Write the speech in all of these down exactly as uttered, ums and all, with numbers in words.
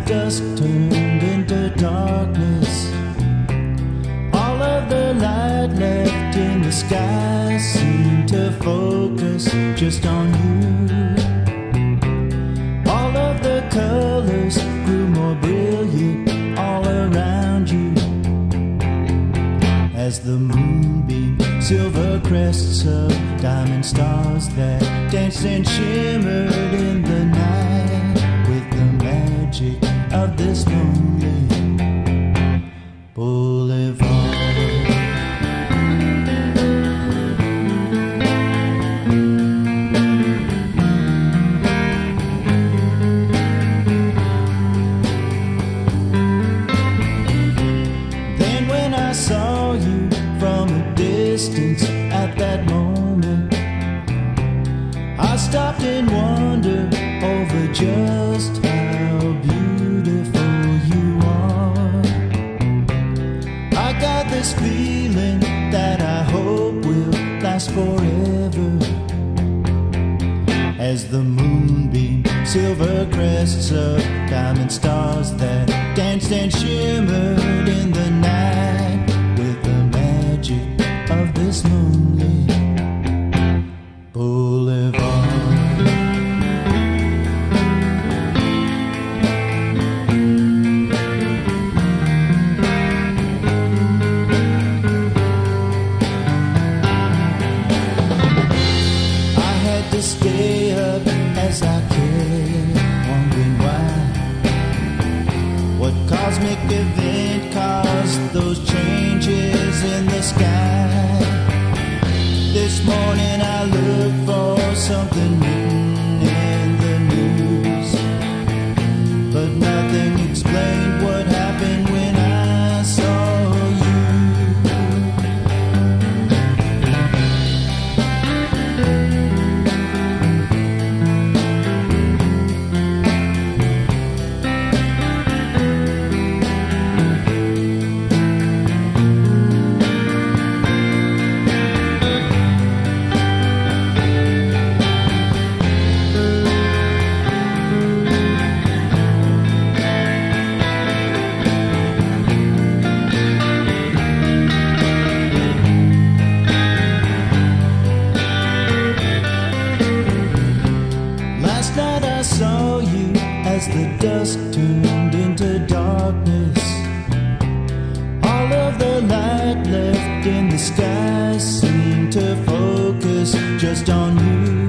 dusk turned into darkness, all of the light left in the sky seemed to focus just on you. All of the colors grew more brilliant all around you, as the moonbeam, silver crests of diamond stars that danced and shimmered in the night with the magic of this lonely boulevard. Then when I saw you from a distance at that moment, I stopped and wondered over just how beautiful you are. I got this feeling that I hope will last forever, as the moonbeam, silver crests of diamond stars that danced and shimmered in the night with the magic of this lonely boulevard. I had to stay up as I kept wondering why. What cosmic event caused those changes in the sky? This morning I looked for something written in the news, but nothing explained what happened when I saw you. Last night I saw you as the dusk turned into darkness, all of the light left in the sky seemed to focus just on you.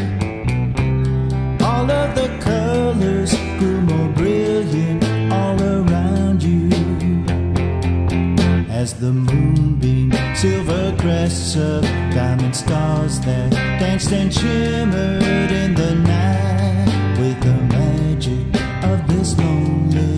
All of the colors grew more brilliant all around you, as the moonbeam, silver crests of diamond stars that danced and shimmered in the night with the magic of this lonely